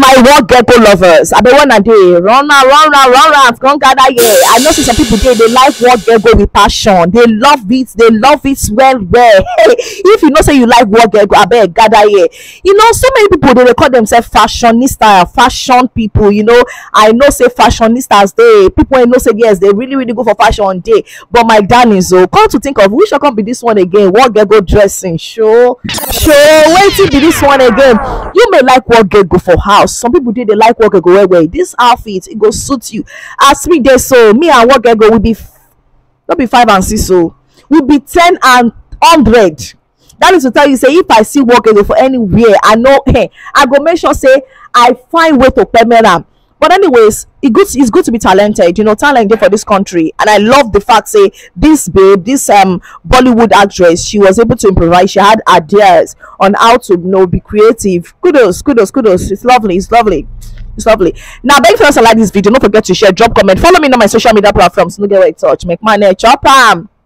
my what gecko lovers, I be one a day run round, come gather here. I know see some people they like what gecko with passion. They love it well. Hey, if you know say you like what gecko, I beg gather here. You know, so many people they call themselves fashionista, fashion people. You know, I know say fashionistas they people I know say yes they really go for fashion day. But my darlings, oh, come to think of which shall come be this one again. What gecko dressing show. Wait till be this one again. You may like what gecko for house. Some people they like what gecko wear. This outfit it go suit you. As 3 days so me and what gecko will be not be 5 and 6 so will be 10 and 100. That is to tell you say if I see what gecko for anywhere I know hey I go make sure say I find way to permit am. But anyways, it's good to be talented. You know, talent for this country, and I love the fact say this babe, this Bollywood actress, she was able to improvise. She had ideas on how to be creative. Kudos. It's lovely. Now, thank you for like this video. Don't forget to share, drop comment, follow me on my social media platforms. No get where touch. Make money, chop 'em.